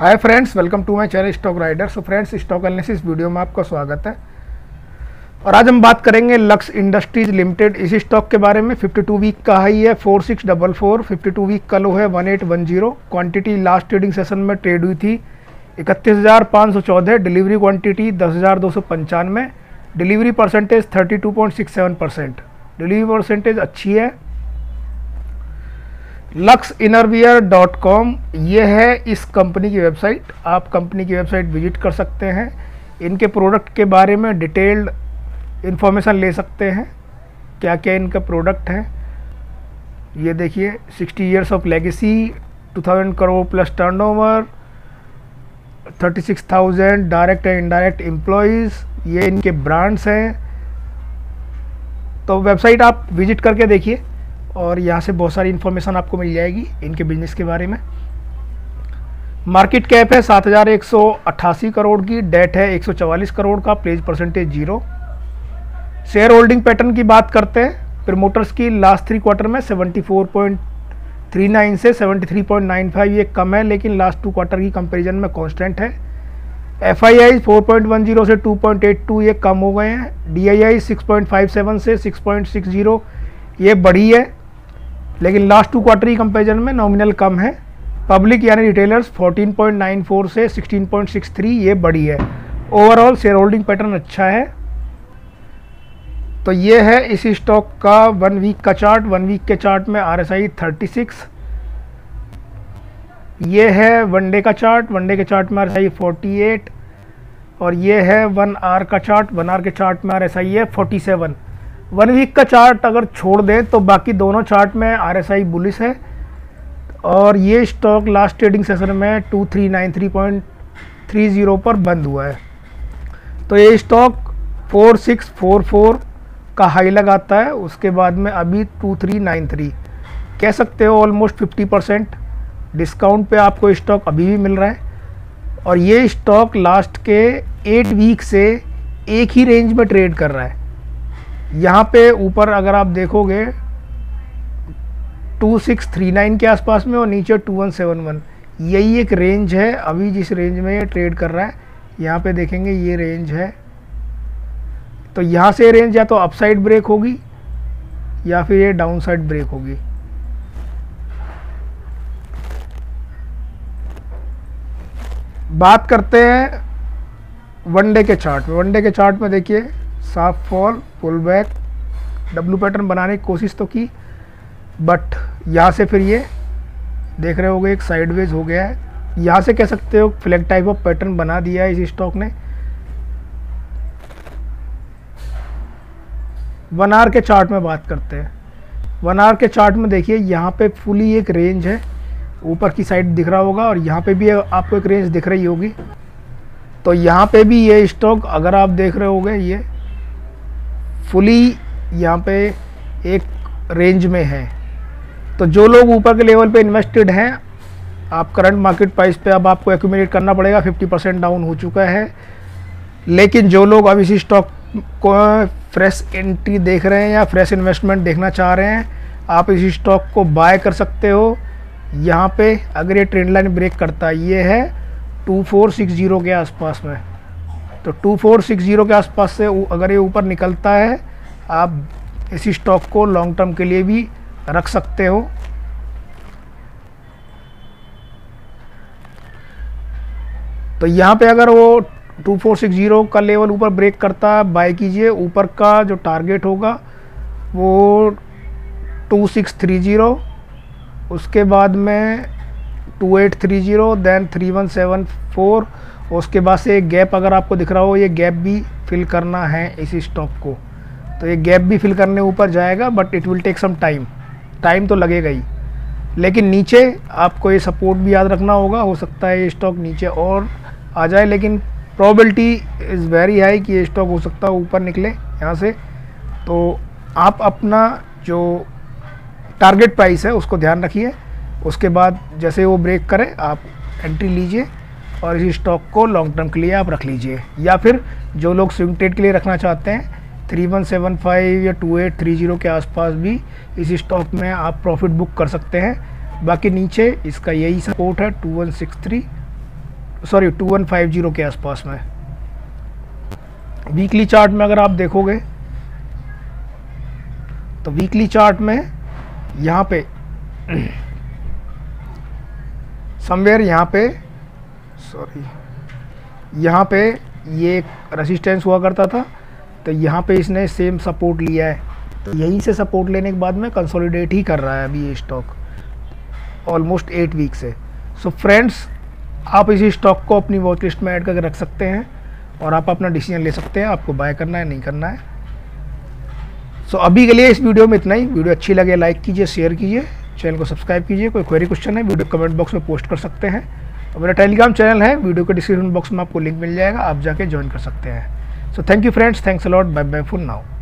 Hi friends, welcome to my channel Stock Rider. So friends, stock analysis video में आपका स्वागत है। और आज हम बात करेंगे लक्स इंडस्ट्रीज लिमिटेड इस स्टॉक के बारे में। 52 वीक का हाई है 4644, 52 वीक का लो है 1810। क्वांटिटी लास्ट ट्रेडिंग सेशन में ट्रेड हुई थी 31,514। Delivery quantity 10,295। Delivery percentage 32.67%। Delivery percentage अच्छी है। luxinnerwear.com ये है इस कंपनी की वेबसाइट। आप कंपनी की वेबसाइट विजिट कर सकते हैं, इनके प्रोडक्ट के बारे में डिटेल्ड इंफॉर्मेशन ले सकते हैं, क्या क्या इनका प्रोडक्ट है। ये देखिए, 60 years of legacy, 2000 crore plus turnover, 36,000 direct and indirect employees, ये इनके ब्रांड्स हैं। तो वेबसाइट आप विजिट करके देखिए और यहाँ से बहुत सारी इन्फॉर्मेशन आपको मिल जाएगी इनके बिजनेस के बारे में। मार्केट कैप है 7,188 करोड़ की, डेट है 144 करोड़ का, pledge percentage 0। Share holding pattern की बात करते हैं। प्रमोटर्स की लास्ट 3 क्वार्टर में 74.39 से 73.95 ये कम है, लेकिन लास्ट 2 क्वार्टर की कंपैरिजन में कांस्टेंट है। FII 4.10 से 2.82 ये कम हो गए हैं। DII 6.57 से 6.60 ये बढ़ी है, लेकिन लास्ट 2 क्वार्टर की कंपैरिजन में नॉमिनल कम है। पब्लिक यानी रिटेलर्स 14.94 से 16.63 ये बढ़ी है। ओवरऑल शेयर होल्डिंग पैटर्न अच्छा है। तो ये है इस स्टॉक का 1 वीक का चार्ट। 1 वीक के चार्ट में RSI 36। ये है 1 डे का चार्ट। 1 डे के चार्ट में RSI 48 और ये है 1 आवर का चार्ट। 1 आवर के चार्ट में RSI है 47। 1 वीक का चार्ट अगर छोड़ दें तो बाकी दोनों चार्ट में RSI बुलिश है। और ये स्टॉक लास्ट ट्रेडिंग सेशन में 2393.30 पर बंद हुआ है। तो ये स्टॉक 4644 का हाई लगाता है, उसके बाद में अभी 2393 कह सकते हो ऑलमोस्ट 50% डिस्काउंट पे आपको स्टॉक अभी भी मिल रहा है। और ये स्टॉक लास्ट के 8 वीक से एक ही रेंज में ट्रेड कर रहा है। यहाँ पे ऊपर अगर आप देखोगे 2639 के आसपास में और नीचे 2171, यही एक रेंज है अभी जिस रेंज में ये ट्रेड कर रहा है। यहाँ पे देखेंगे ये रेंज है। तो यहाँ से रेंज या तो अपसाइड ब्रेक होगी या फिर ये डाउन साइड ब्रेक होगी। बात करते हैं 1 डे के चार्ट में। 1 डे के चार्ट में देखिए, साफ fall, pull back, W pattern बनाने की कोशिश तो की, बट यहाँ से फिर ये देख रहे होगे एक साइडवेज हो गया है। यहाँ से कह सकते हो फ्लैग टाइप ऑफ पैटर्न बना दिया है इस स्टॉक ने। 1 आवर के चार्ट में बात करते हैं। 1 आवर के चार्ट में देखिए, यहाँ पे फुली एक रेंज है, ऊपर की साइड दिख रहा होगा और यहाँ पे भी आपको एक रेंज दिख रही होगी। तो यहाँ पे भी ये स्टॉक अगर आप देख रहे होगे, ये फुली यहाँ पे एक रेंज में है। तो जो लोग ऊपर के लेवल पे इन्वेस्टेड हैं, आप करंट मार्केट प्राइस पे अब आपको एक्यूमुलेट करना पड़ेगा। 50% डाउन हो चुका है। लेकिन जो लोग अब इसी स्टॉक को फ्रेश एंट्री देख रहे हैं या फ्रेश इन्वेस्टमेंट देखना चाह रहे हैं, आप इसी स्टॉक को बाय कर सकते हो। यहाँ पे अगर ये ट्रेंड लाइन ब्रेक करता है, ये है 2460 के आसपास में। तो 2460 के आसपास से अगर ये ऊपर निकलता है, आप इसी स्टॉक को लॉन्ग टर्म के लिए भी रख सकते हो। तो यहाँ पे अगर वो 2460 का लेवल ऊपर ब्रेक करता है, बाय कीजिए। ऊपर का जो टारगेट होगा वो 2630, उसके बाद में 2830, देन 3174। उसके बाद से एक गैप अगर आपको दिख रहा हो, ये गैप भी फिल करना है इसी स्टॉक को। तो ये गैप भी फिल करने ऊपर जाएगा, but it will take some time तो लगेगा ही। लेकिन नीचे आपको ये सपोर्ट भी याद रखना होगा। हो सकता है ये स्टॉक नीचे और आ जाए, लेकिन प्रोबेबिलिटी इज़ वेरी हाई कि ये स्टॉक हो सकता है ऊपर निकले यहाँ से। तो आप अपना जो टारगेट प्राइस है उसको ध्यान रखिए। उसके बाद जैसे वो ब्रेक करे आप एंट्री लीजिए और इस स्टॉक को लॉन्ग टर्म के लिए आप रख लीजिए। या फिर जो लोग स्विंग ट्रेड के लिए रखना चाहते हैं, 3175 या 2830 के आसपास भी इस स्टॉक में आप प्रॉफिट बुक कर सकते हैं। बाकी नीचे इसका यही सपोर्ट है 2163 2150 के आसपास में। वीकली चार्ट में अगर आप देखोगे तो वीकली चार्ट में यहाँ पे समवेयर यहाँ पे ये एक रेजिस्टेंस हुआ करता था, तो यहाँ पे इसने सेम सपोर्ट लिया है, तो यहीं से सपोर्ट लेने के बाद में कंसोलिडेट ही कर रहा है अभी ये स्टॉक ऑलमोस्ट 8 वीक से। सो फ्रेंड्स, आप इसी स्टॉक को अपनी वॉच लिस्ट में ऐड करके रख सकते हैं और आप अपना डिसीजन ले सकते हैं आपको बाय करना है नहीं करना है। सो अभी के लिए इस वीडियो में इतना ही। वीडियो अच्छी लगे लाइक कीजिए, शेयर कीजिए, चैनल को सब्सक्राइब कीजिए। कोई क्वेरी क्वेश्चन है वीडियो कमेंट बॉक्स में पोस्ट कर सकते हैं, और मेरा टेलीग्राम चैनल है, वीडियो के डिस्क्रिप्शन बॉक्स में आपको लिंक मिल जाएगा, आप जाके ज्वाइन कर सकते हैं। So thank you friends, thanks a lot, bye bye for now.